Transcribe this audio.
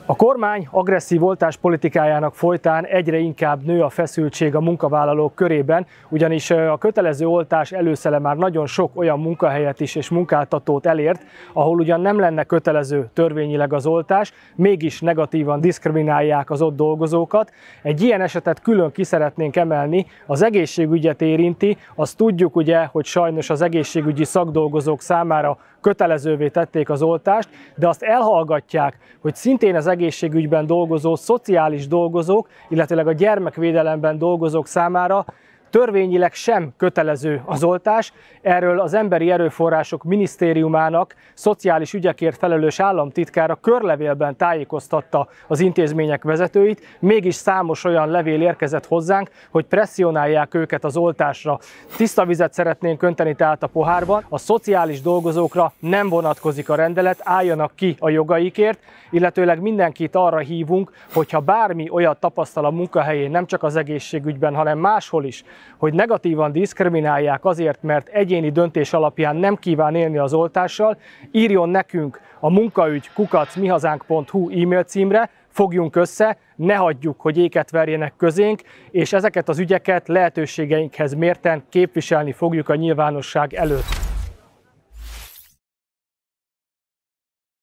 A kormány agresszív oltáspolitikájának folytán egyre inkább nő a feszültség a munkavállalók körében, ugyanis a kötelező oltás előszele már nagyon sok olyan munkahelyet is és munkáltatót elért, ahol ugyan nem lenne kötelező törvényileg az oltás, mégis negatívan diszkriminálják az ott dolgozókat. Egy ilyen esetet külön ki szeretnénk emelni, az egészségügyet érinti, azt tudjuk ugye, hogy sajnos az egészségügyi szakdolgozók számára kötelezővé tették az oltást, de azt elhallgatják, hogy szintén az egészségügyben dolgozó szociális dolgozók, illetőleg a gyermekvédelemben dolgozók számára törvényileg sem kötelező az oltás. Erről az Emberi Erőforrások Minisztériumának szociális ügyekért felelős államtitkára körlevélben tájékoztatta az intézmények vezetőit, mégis számos olyan levél érkezett hozzánk, hogy presszionálják őket az oltásra. Tiszta vizet szeretnénk önteni tehát a pohárban, a szociális dolgozókra nem vonatkozik a rendelet, álljanak ki a jogaikért, illetőleg mindenkit arra hívunk, hogyha bármi olyat tapasztal a munkahelyén, nem csak az egészségügyben, hanem máshol is, hogy negatívan diszkriminálják azért, mert egyéni döntés alapján nem kíván élni az oltással, írjon nekünk a munkaügy@mihazank.hu e-mail címre, fogjunk össze, ne hagyjuk, hogy éket verjenek közénk, és ezeket az ügyeket lehetőségeinkhez mérten képviselni fogjuk a nyilvánosság előtt.